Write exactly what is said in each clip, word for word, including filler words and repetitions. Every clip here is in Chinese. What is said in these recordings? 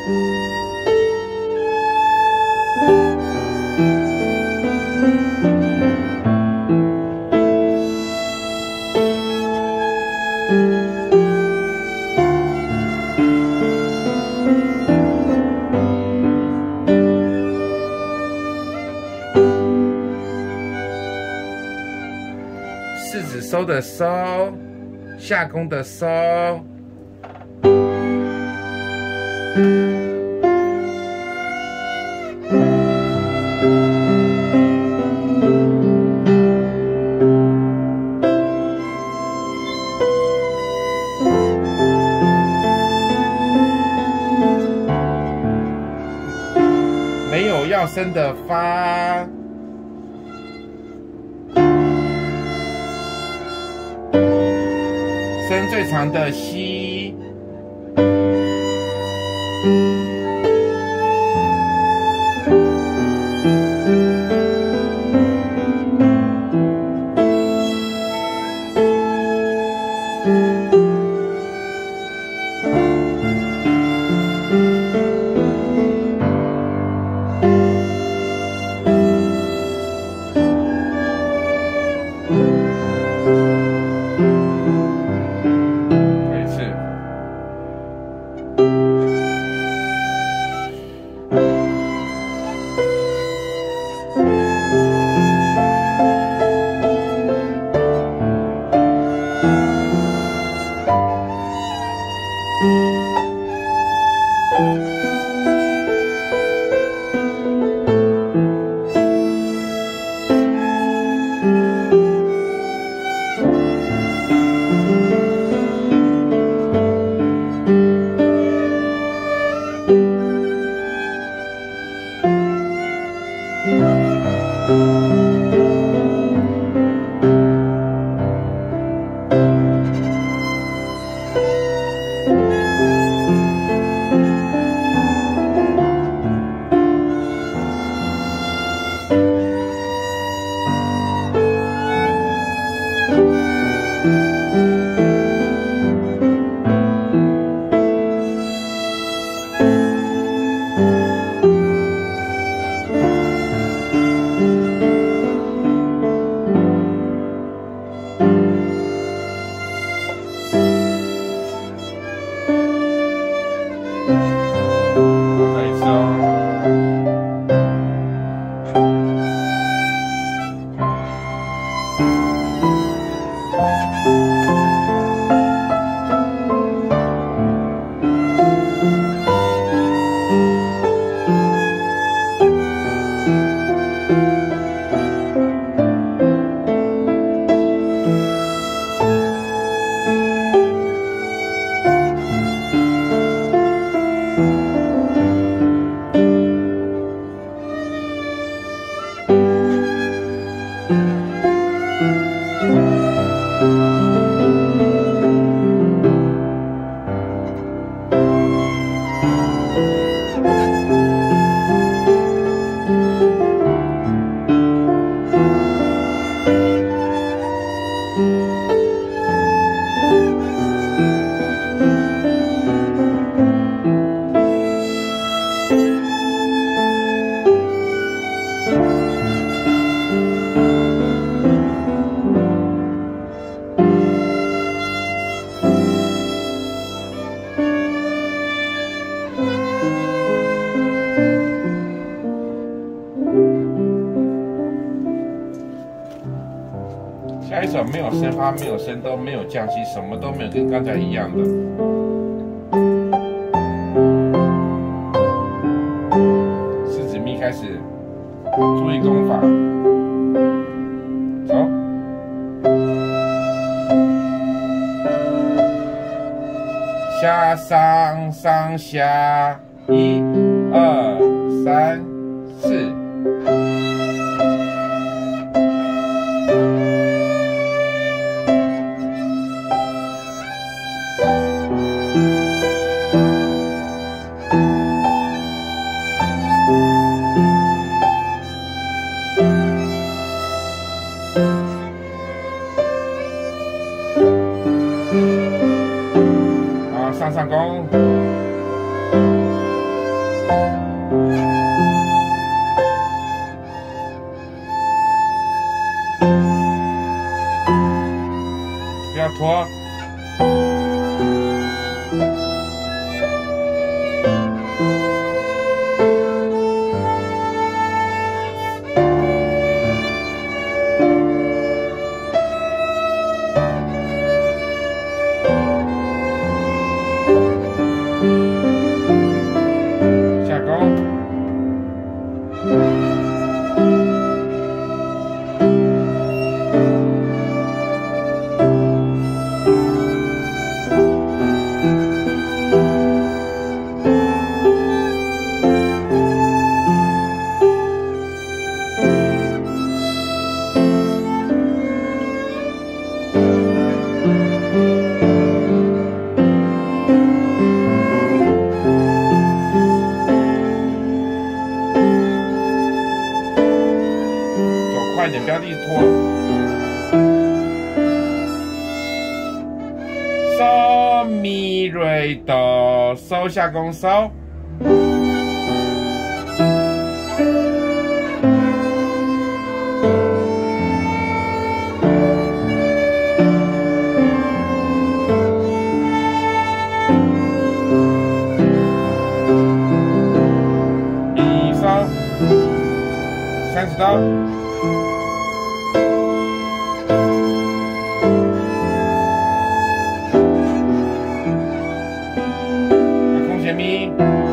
柿子收的收，下弓的收。没有要升的发。 声最长的西，下一首没有升发，没有升都没有降息，什么都没有，跟刚才一样的。四指咪开始，注意弓法，走。下上上下，一、二、三、四。 上上弓， 不要一直拖。嗦咪瑞哆，嗦下弓嗦。咪嗦，三十刀。 咪，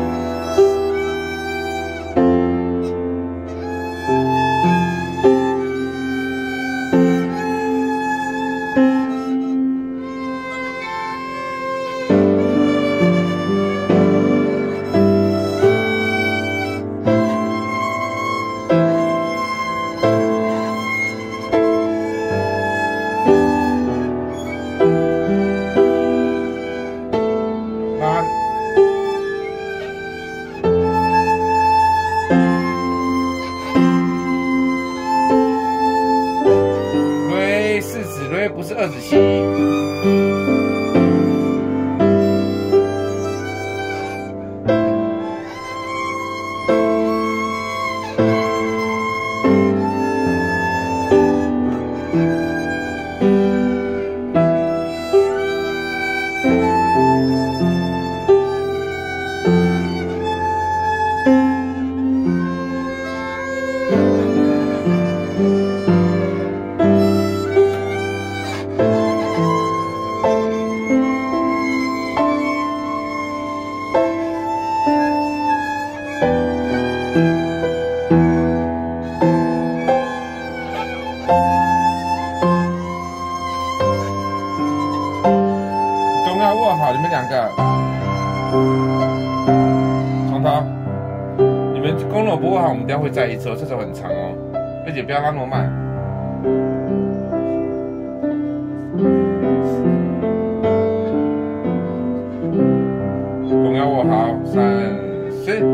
不是二子西，握好，你们两个，从头，你们弓如果不握好，我们等下会再一次哦，这首很长哦，而且不要拉那么慢。弓要握好，三四。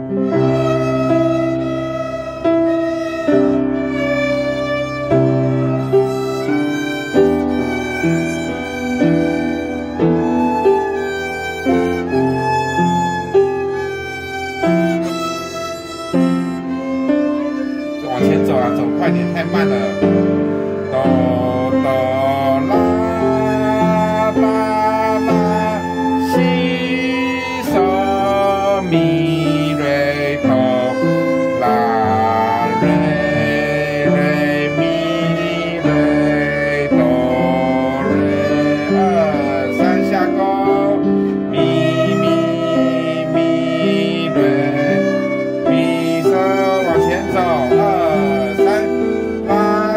往前走啊，走快点，太慢了。哆哆啦啦啦，西嗦咪瑞哆，啦瑞瑞咪瑞哆瑞，二三下弓，咪咪咪瑞，咪嗦往前走。 二三八。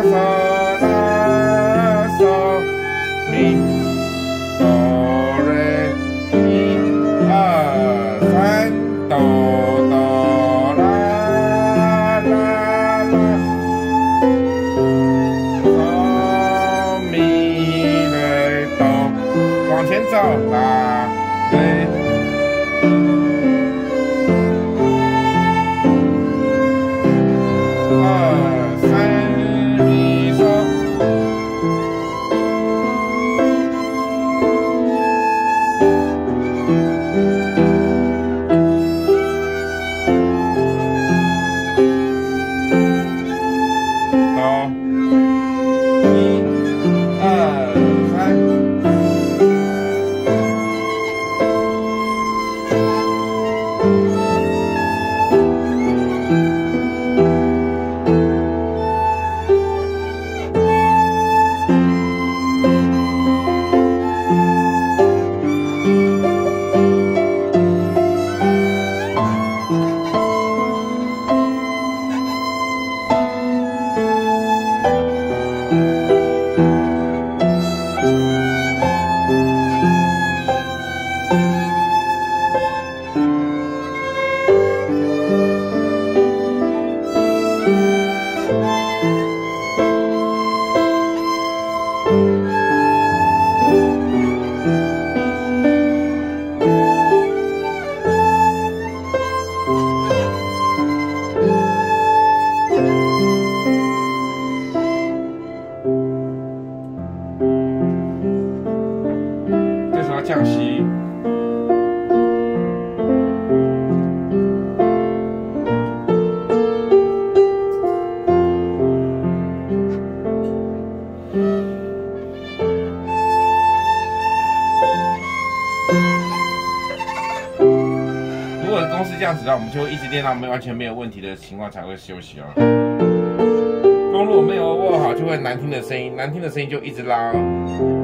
果公司这样子的话，我们就会一直练到没完全没有问题的情况才会休息哦。弓如果没有握好，就会难听的声音，难听的声音就一直拉哦。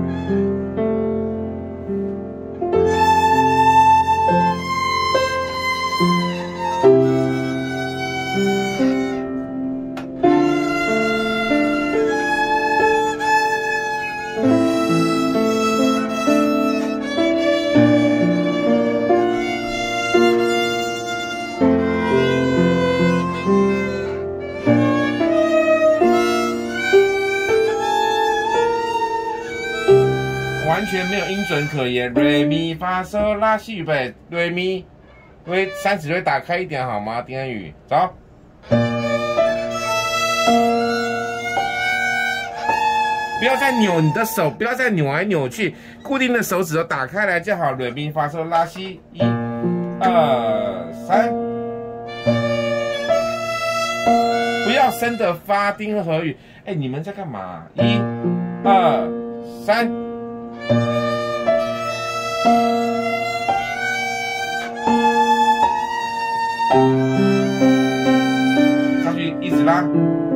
完全没有音准可言，瑞咪发嗦拉西预备，瑞咪，喂，三指椎打开一点好吗？丁恩宇，走。不要再扭你的手，不要再扭来扭去，固定的手指头打开来就好。瑞咪发嗦拉西，一、二、三。不要生的发丁和语，哎，你们在干嘛？一、二、三。上去一直拉。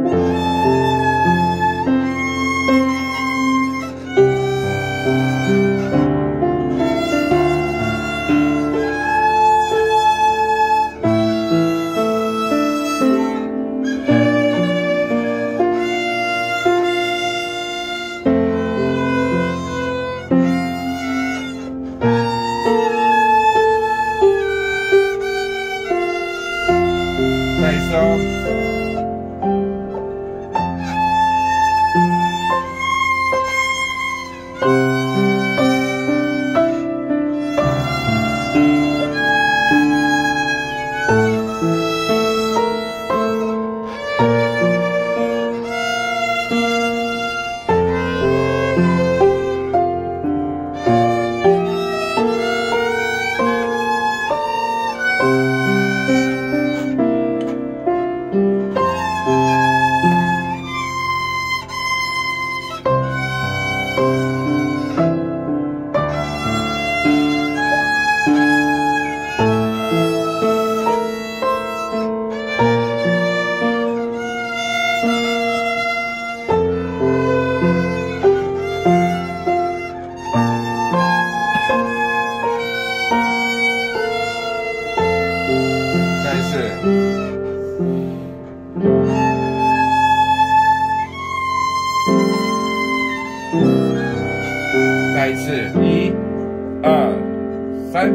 再一次哦。再一次，再一次，一、二、三，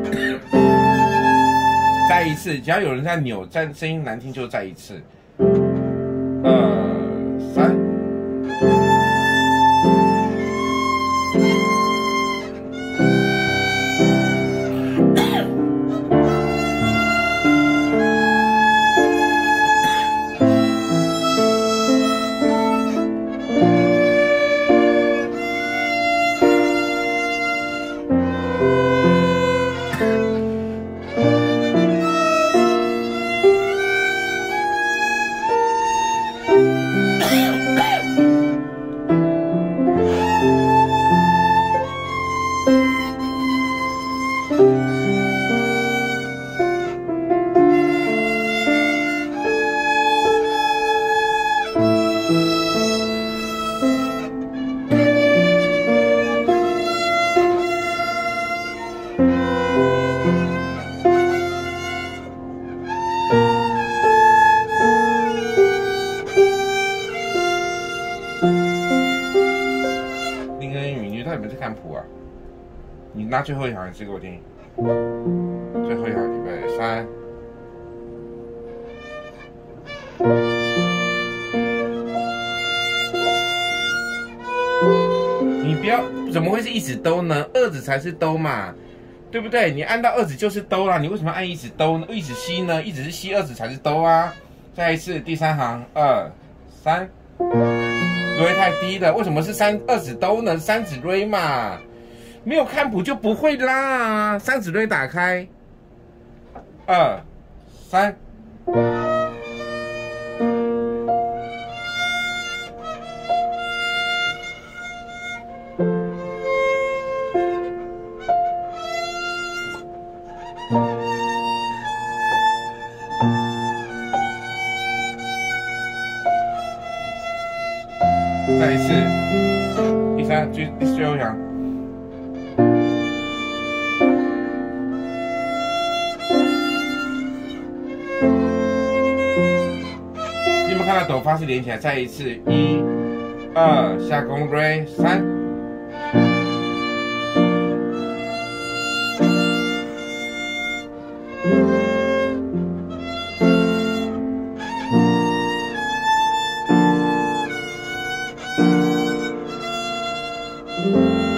再一次，只要有人在扭，再声音难听就再一次，二、三。林根宇，你到底有没有在看谱啊？你拿最后一行一次给我听。最后一行，预备，三。你不要，怎么会是一指哆呢？二指才是哆嘛，对不对？你按到二指就是哆啦，你为什么按一指哆呢？一指西呢？一指是西，二指才是哆啊。再一次，第三行，二、三。瑞太低了，为什么是三二指哆呢？三指瑞嘛，没有看谱就不会啦。三指瑞打开，二、三。 再一次，第三，最第最后一行。你们看到哆发是连起来，再一次，一、二，下弓 re 三。嗯